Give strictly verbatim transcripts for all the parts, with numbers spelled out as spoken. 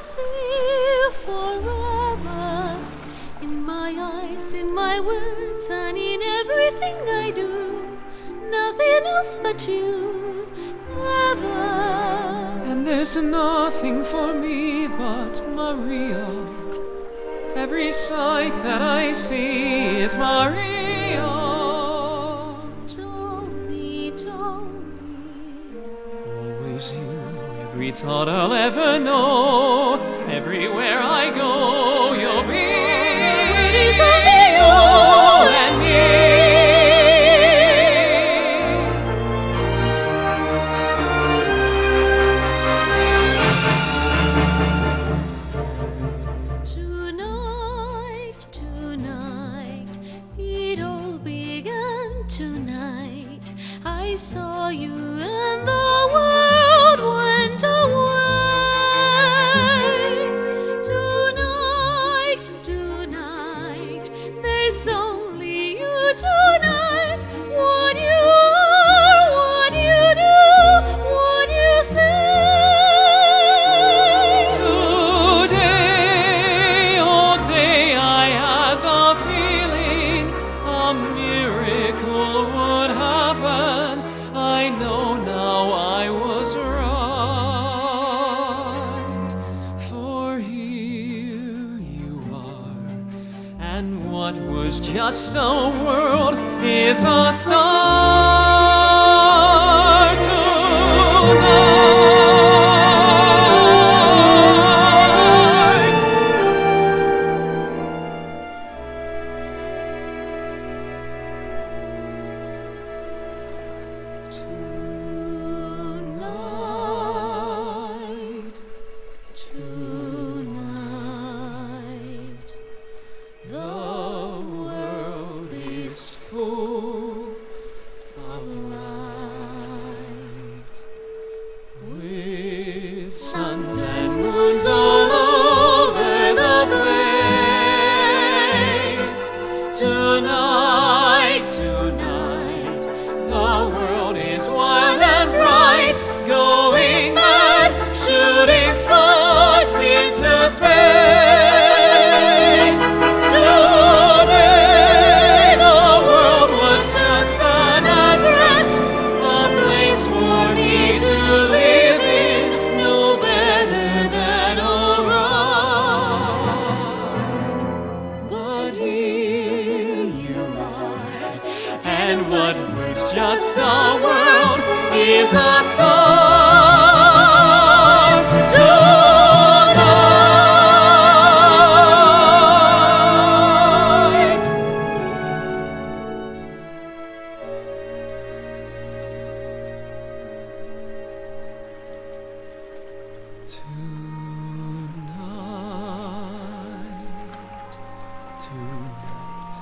see forever in my eyes, in my words, and in everything I do. Nothing else but you, ever. And there's nothing for me but Maria. Every sight that I see is Maria. Tony, Tony. Always you, every thought I'll ever know. Everywhere I go, you'll be. It is only you and me. Tonight, tonight, it all began tonight. I saw you and the world went away. Tonight, tonight, there's only you tonight. What you are, what you do, what you say. Today, all day, I had the feeling a miracle would happen. I know now I was right. For here you are, and what was just a world is a star tonight. Tonight, tonight, the world is full of light, with suns and moons all over the place. Tonight, tonight, the world is wild and bright, going mad, shooting sparks into space. Today, the world was just an address, a place for me to live in, no better than alright. But here you are, and what was just a world is a star tonight. Tonight, tonight,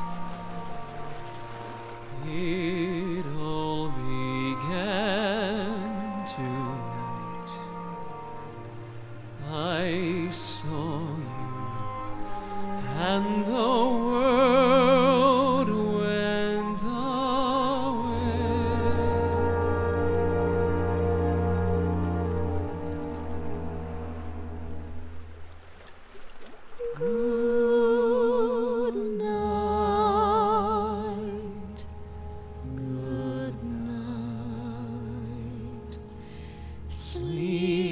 it all began tonight. I saw you, and the world went away. Good night, good night. Sleep